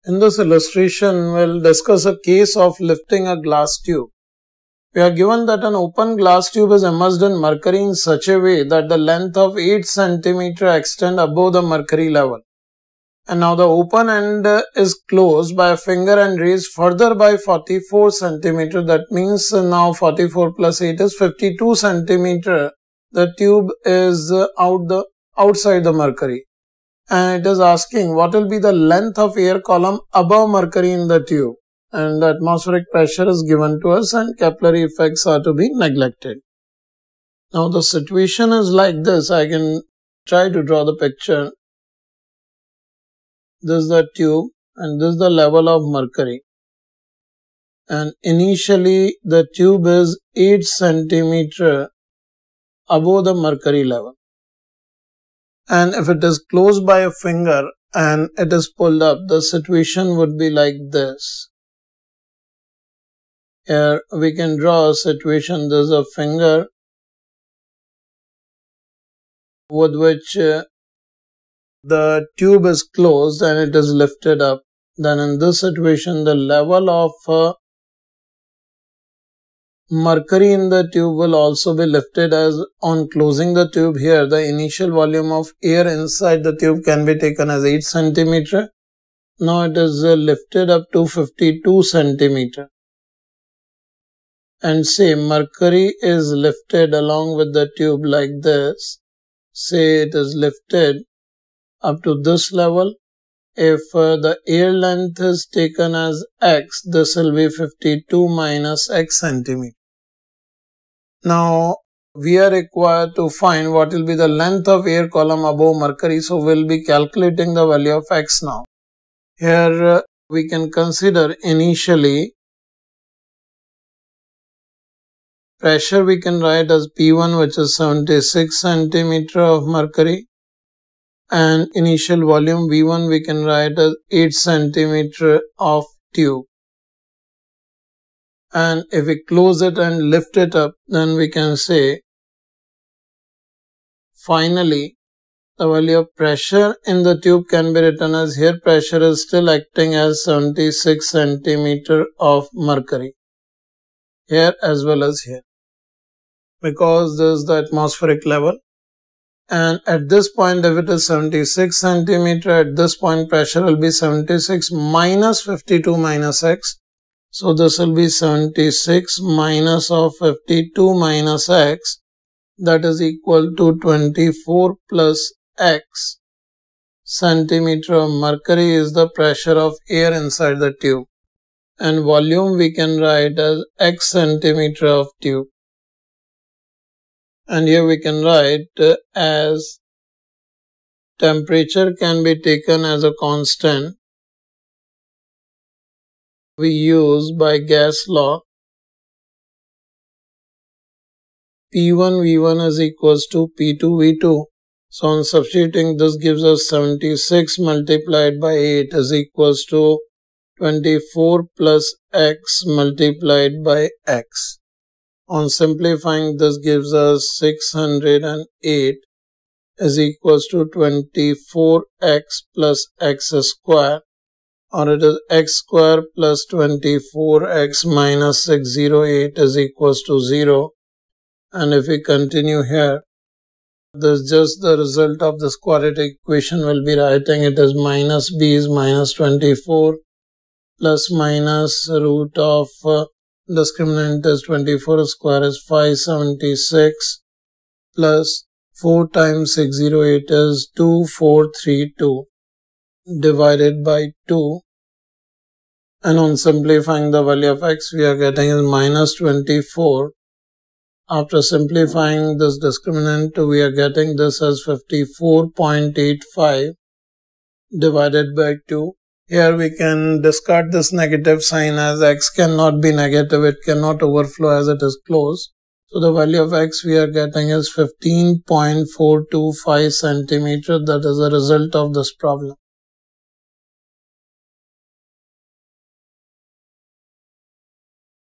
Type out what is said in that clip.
In this illustration, we'll discuss a case of lifting a glass tube. We are given that an open glass tube is immersed in mercury in such a way that the length of 8 cm extends above the mercury level. And now the open end is closed by a finger and raised further by 44 cm. That means now 44 plus 8 is 52 cm. The tube is outside the mercury. And it is asking what will be the length of air column above mercury in the tube. And the atmospheric pressure is given to us and capillary effects are to be neglected. Now the situation is like this. I can try to draw the picture. This is the tube and this is the level of mercury. And initially the tube is 8 cm above the mercury level. And if it is closed by a finger and it is pulled up, the situation would be like this. Here we can draw a situation. There is a finger with which the tube is closed and it is lifted up. Then in this situation, the level of mercury in the tube will also be lifted, as on closing the tube here, the initial volume of air inside the tube can be taken as 8 cm. Now it is lifted up to 52 cm. And say mercury is lifted along with the tube like this. Say it is lifted up to this level. If the air length is taken as x, this will be 52 minus x centimeter. Now we are required to find what will be the length of air column above mercury. So we will be calculating the value of x now. Here we can consider initially pressure we can write as P1, which is 76 centimeter of mercury, and initial volume V1 we can write as 8 centimeter of tube. And if we close it and lift it up, then we can say finally the value of pressure in the tube can be written as, here pressure is still acting as 76 centimeter of mercury, here as well as here, because this is the atmospheric level. And at this point, if it is 76 centimeter, at this point pressure will be 76 minus 52 minus x. So this will be 76 minus of 52 minus x, that is equal to 24 plus x centimeter of mercury is the pressure of air inside the tube. And volume we can write as x centimeter of tube. And here we can write as temperature can be taken as a constant we use by gas law. P1 V1 is equals to P2 V2. So on substituting, this gives us 76 multiplied by 8 is equals to 24 plus x multiplied by x. On simplifying, this gives us 608 is equals to 24x plus x square, or it is x square plus 24x minus 608 is equals to 0. And if we continue here, this is just the result of this quadratic equation we'll be writing. It is minus b is minus 24 plus minus root of discriminant is 24 square is 576 plus 4 times 608 is 2432 divided by 2. And on simplifying the value of x, we are getting is minus 24. After simplifying this discriminant, we are getting this as 54.85 divided by 2. Here we can discard this negative sign, as x cannot be negative, it cannot overflow as it is closed. So the value of x we are getting is 15.425 centimeter. That is a result of this problem.